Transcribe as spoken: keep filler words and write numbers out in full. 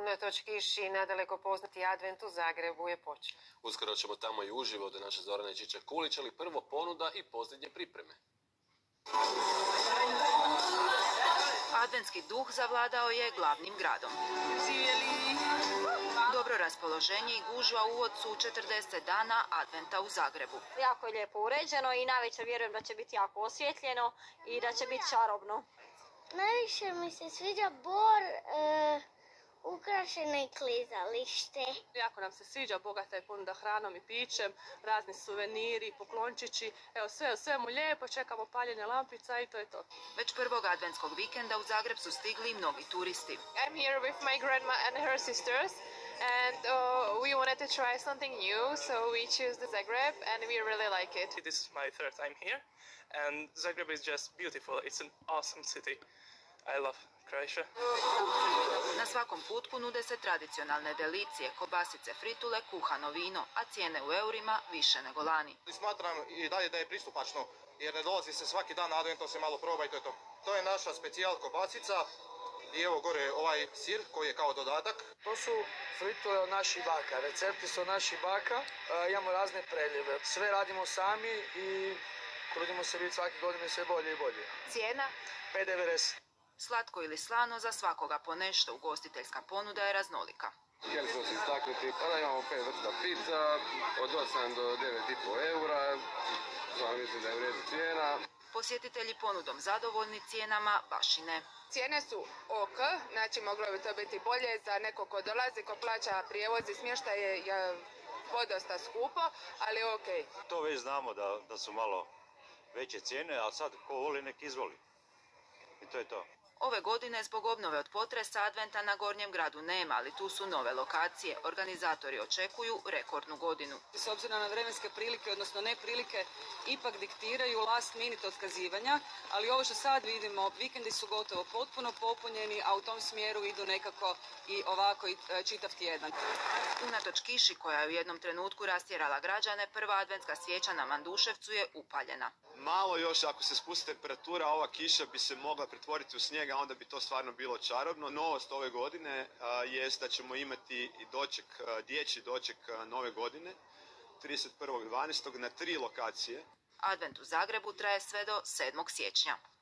Unatoč kiši, nadaleko poznati advent u Zagrebu je počeo. Uskoro ćemo tamo i uživo od naše Zorane Čiča-Kulić, ali prvo ponuda i posljednje pripreme. Adventski duh zavladao je glavnim gradom. Dobro raspoloženje i gužva uvod su četrdeset dana adventa u Zagrebu. Jako je lijepo uređeno i navečer vjerujem da će biti jako osvjetljeno i da će biti čarobno. Najviše mi se sviđa bor, e, ukrašene klizalište. Jako nam se sviđa, bogata je ponuda hranom i pićem, razni suveniri, poklončići. Evo sve u svemu lijepo, čekamo paljenje lampica i to je to. Već prvog adventskog vikenda u Zagreb su stigli i mnogi turisti. I'm here with my grandma and her sisters. And uh, we wanted to try something new, so we choose the Zagreb and we really like it. This is my third time here and Zagreb is just beautiful. It's an awesome city. I love Croatia. Na svakom putku nude se tradicionalne delicije, kobasice, fritule, kuhano vino, a cijene u eurima više nego lani. Smatram i dalje da je pristupačno, jer ne dolazi se svaki dan na advent, to se malo proba i to je to. To je naša specijal kobasica. I evo gore ovaj sir koji je kao dodatak. To su fritule od naših baka, recepti su od naših baka, e, imamo razne preljeve. Sve radimo sami i trudimo se biti svake godine sve bolje i bolje. Cijena? pet devedeset. Slatko ili slano, za svakoga po nešto, ugostiteljska ponuda je raznolika. Htjeli smo se istaknuti, pa imamo pet vrsta pizza, od osam do devet i pol eura, znam mislim da je u redu cijena. Posjetitelji ponudom zadovoljni, cijenama baš i ne. Cijene su ok, znači moglo bi to biti bolje za neko ko dolazi, ko plaća prijevoz i smještaj je, je podosta skupo, ali ok. To već znamo da, da su malo veće cijene, ali sad ko voli nek izvoli. I to je to. Ove godine zbog obnove od potresa adventa na Gornjem gradu nema, ali tu su nove lokacije. Organizatori očekuju rekordnu godinu. S obzirom na vremenske prilike, odnosno neprilike, ipak diktiraju last minute otkazivanja, ali ovo što sad vidimo, vikendi su gotovo potpuno popunjeni, a u tom smjeru idu nekako i ovako i čitav tjedan. Unatoč kiši koja je u jednom trenutku rastjerala građane, prva adventska svijeća na Manduševcu je upaljena. Malo još, ako se spusti temperatura, ova kiša bi se mogla pretvoriti u snijeg, a onda bi to stvarno bilo čarobno. Novost ove godine a, jest da ćemo imati i doček, a, dječji doček a, nove godine, trideset prvog dvanaestog na tri lokacije. Advent u Zagrebu traje sve do sedmog siječnja.